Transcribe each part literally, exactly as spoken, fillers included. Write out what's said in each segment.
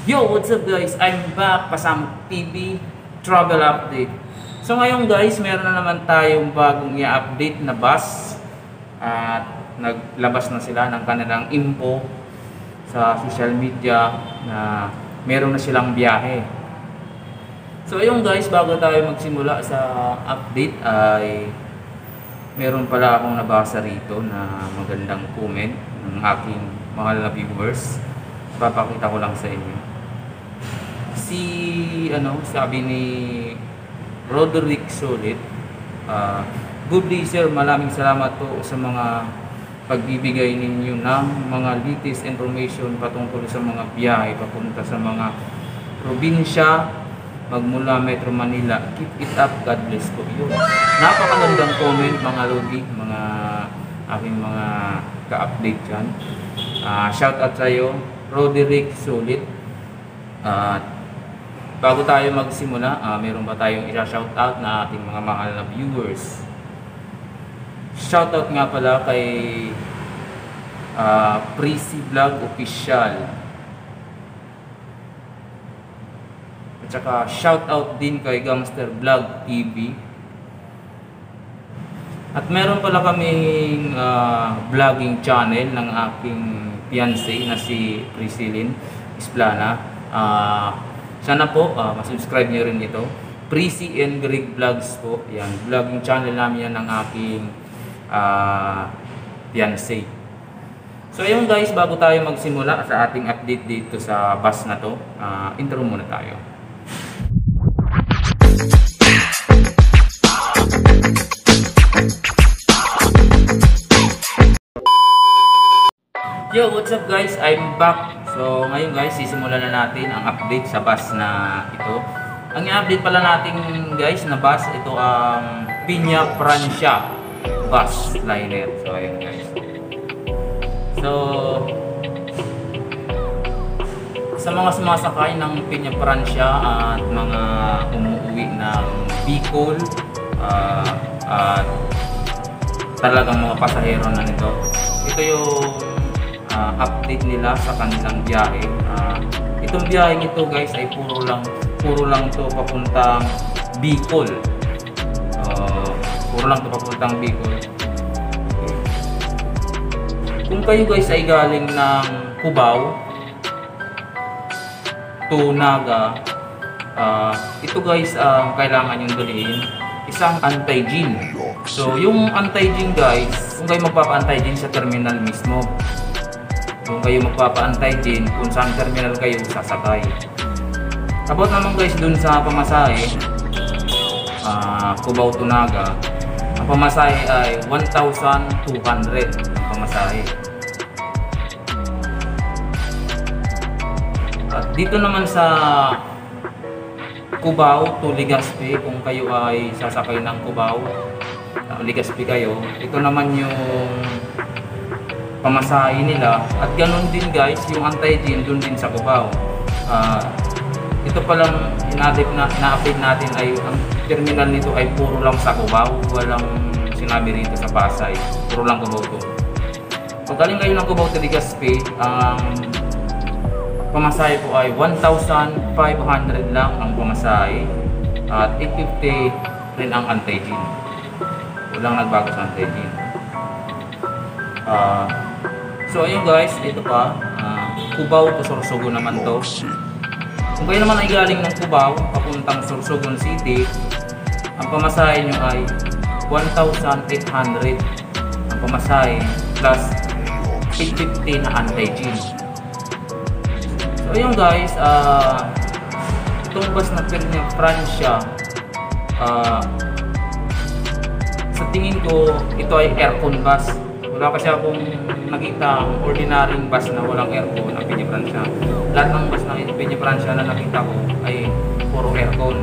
Yo, what's up guys? I'm back, Pasamok T V Travel Update. So ngayon guys, meron na naman tayong bagong i-update na bus. At naglabas na sila ng kanilang info sa social media na meron na silang biyahe. So ayun guys, bago tayo magsimula sa update ay meron pala akong nabasa rito na magandang comment ng aking mahal na viewers. Papakita ko lang sa inyo. Si ano, sabi ni Roderick Solit, uh, good day sir, maraming salamat po sa mga pagbibigay ninyo ng mga latest information patungkol sa mga biyahe papunta sa mga probinsya magmula Metro Manila. Keep it up, God bless po. Yun, napakagandang comment mga Lodi, mga aking mga ka-update dyan. Uh, shout out sa iyo, Roderick Solit. At uh, bago tayo magsimula, uh, meron ba tayong i-shoutout na ating mga mahal na viewers? Shoutout nga pala kay uh, Prissy Vlog Official. At saka shoutout din kay Gamster Vlog T V. At meron pala kaming uh, vlogging channel ng aking fiancé na si Priscilline Isplana. Uh, sana po uh, masubscribe nyo rin ito, Prissy and Greg Vlogs po. Yan, vlogging channel namin yan ng aking uh, fiancé. So ayun guys, bago tayo magsimula sa ating update dito sa bus na to, uh, intro muna tayo. Yo, what's up guys? I'm back. So ngayon guys, sisimulan na natin ang update sa bus na ito. Ang i-update pala natin guys na bus, ito ang Piña Francia bus liner. So ayun guys. So sa mga sumasakay ng Piña Francia at mga umuwi ng Bicol uh, at talagang mga pasahero na nito, ito yung Uh, update nila sa kanilang biyahe. Uh, itong biyahe ito guys ay puro lang puro lang to papuntang Bicol. Uh, puro lang to papuntang Bicol. Okay. Kung kayo guys ay galing ng Cubao to Naga, uh, ito guys ang uh, kailangan yung dalhin isang anti-gin. So yung anti-gin guys, kung kayo magpapa-anti-gin sa terminal mismo, kung kayo magpapaantay din kung saan terminal kayo sasakay. About naman guys dun sa pamasahe, uh, Cubao to Naga, ang pamasahe ay one thousand two hundred ang pamasahe. At dito naman sa Cubao to Legazpi, kung kayo ay sasakay ng Cubao, uh, Legazpi kayo, ito naman yung pamasahe nila. At ganun din guys yung anti-gin dun din sa Cubao. Uh, ito palang in-update na, na-update natin ay ang terminal nito ay puro lang sa Cubao, walang sinabi rito sa Pasay, puro lang Cubao to. Pag galing kayo ng Cubao to Legazpi, ang um, pamasahe po ay one thousand five hundred lang ang pamasahe at eight fifty rin ang anti-gin. Walang nagbago sa anti-gin. Uh, So ayun guys, dito pa, uh, Cubao to Sorsogon naman to. Kung kayo naman ay galing ng Cubao papuntang Sorsogon City, ang pamasahe nyo ay one thousand eight hundred ang pamasahe plus eight fifty na anti-gin. So ayun guys, uh, itong bus na Piña Francia, uh, sa tingin ko ito ay aircon bus. Wala kasi akong nakita ang ordinaryong bus na walang aircon ang Piña Francia. Lahat ng bus ng Piña Francia na nakita ko ay puro aircon.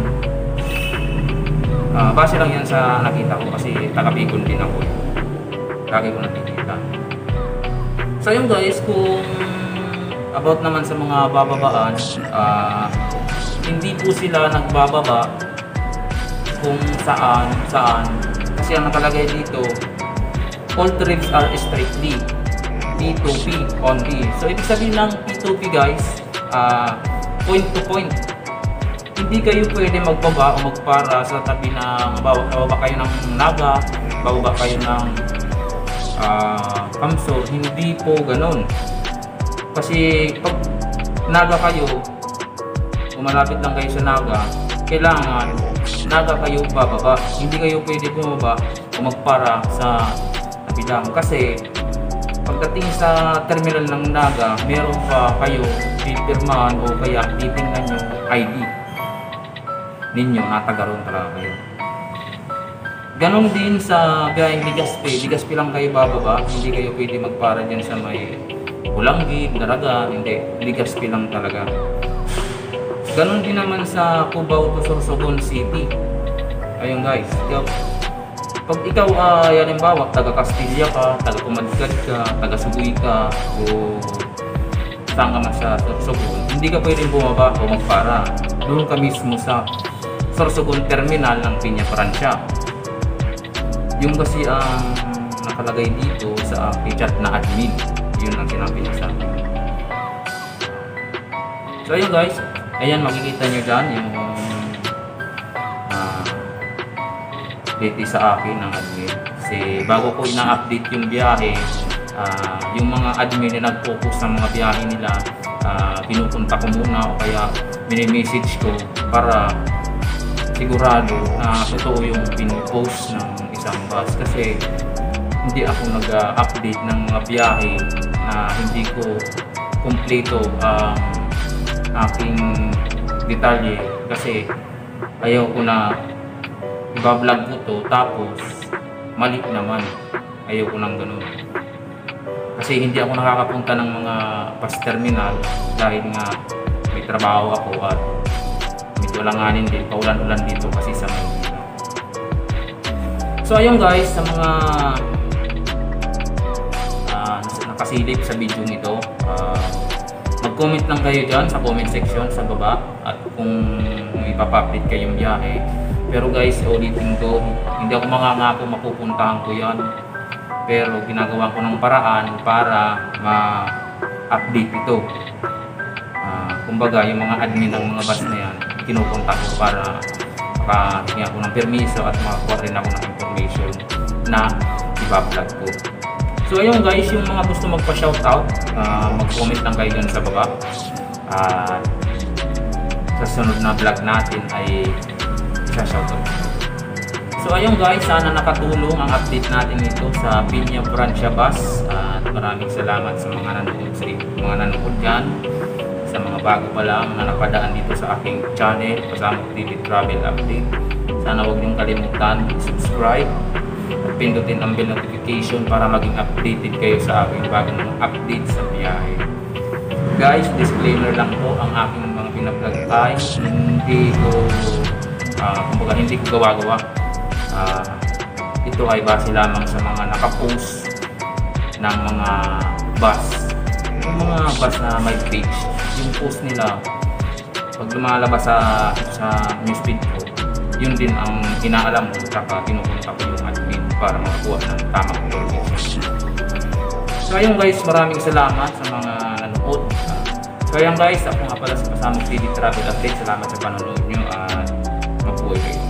Uh, base lang yan sa nakita ko kasi taga-Bicol din ako. Lagi ko nakikita. So yun guys, kung about naman sa mga bababaan, uh, hindi po sila nagbababa kung saan, saan. Kasi ang nakalagay dito, all trips are strictly P two P only. So ibig sabihin ng P two P guys, uh, point to point. Hindi kayo pwede magbaba o magpara sa tabi ng bababa kayo ng Naga, bababa kayo ng uh, Kamsur. Hindi po ganun. Kasi pag Naga kayo, malapit lang kayo sa Naga, kailangan Naga kayo bababa. Hindi kayo pwede bumaba o magpara sa kabilang. Kasi pagdating sa terminal ng Naga, meron pa kayo pipirmahan o kaya titingnan yung I D ninyo na taga roon talaga kayo. Ganon din sa biyaheng Legazpi. Legazpi lang kayo bababa. Hindi kayo pwede magpara dyan sa may Bulanggi, Daraga. Hindi. Legazpi lang talaga. Ganon din naman sa Cubao to Sorsogon City. Ayun guys. Pag ikaw ay uh, halimbawa taga Castilla ka, taga Pumadgad ka, taga Suguy ka, o saan ka man sa Sorsogon, hindi ka pwedeng bumaba o magpara. Doon ka mismo sa Sorsogon Terminal ng Piña Francia. Yung kasi ang um, nakalagay dito sa aking chat na admin, yun ang sinabi niya sa akin. So ayun guys, ayan makikita nyo dyan yung uh, dito sa akin ng admin. Kasi bago ko ina-update yung biyahe, uh, yung mga admin na nag-focus sa mga biyahe nila, uh, pinupunta ko muna o kaya mini-message ko para sigurado na totoo yung pin-post ng isang bus. Kasi hindi ako nag-update ng mga biyahe na hindi ko kumpleto ang um, aking detalye, kasi ayaw ko na iba-vlog ko to tapos mali naman. Ayaw ko nang ganun, kasi hindi ako nakakapunta ng mga bus terminal dahil nga may trabaho ako at medyo langanin din, paulan-ulan dito kasi sa Maynila. So ayun guys, sa mga uh, nakasilip sa video nito, uh, mag-comment lang kayo dyan sa comment section sa baba at kung ipapublic kayong biyahe. Pero guys, ulitin ko, hindi ako mangangako mapupuntahan ko yan, pero ginagawa ko ng paraan para ma-update ito. Uh, kumbaga yung mga admin ng mga bus na yan, kinukontak ko para makatingin ako ng permiso at makakuha rin ako ng information na iba-vlog ko. So ayun guys, yung mga gusto magpa-shoutout, uh, mag-comment lang kayo dun sa baba. Uh, sa sunod na vlog natin ay isa-shoutout. So ayun guys, sana nakatulong ang update natin ito sa Piña Francia Bus. At uh, maraming salamat sa mga nanonood, sa mga nanonood dyan, sa mga bago pa lang na napadaan dito sa aking channel, Pasamok T V Travel Update. Sana huwag niyong kalimutan subscribe at pindutin ang bell notification para maging updated kayo sa aking bagong update sa biyahe. Guys, disclaimer lang po, ang aking mga pinablog ay hindi ko uh, kumbaga hindi ko gawa-gawa. Uh, ito ay base lamang sa mga nakapost ng mga bus, yung mga bus na may page. Yung post nila pag lumalabas sa sa newsfeed ko, yun din ang inaalam ko, saka kinukunta ko yung admin para makakuha ng tamang information. So ayun guys, maraming salamat sa mga nanood. So ayun guys, ako nga pala sa Pasamok T V Travel Update. Salamat sa panonood nyo at mabuhay kayo.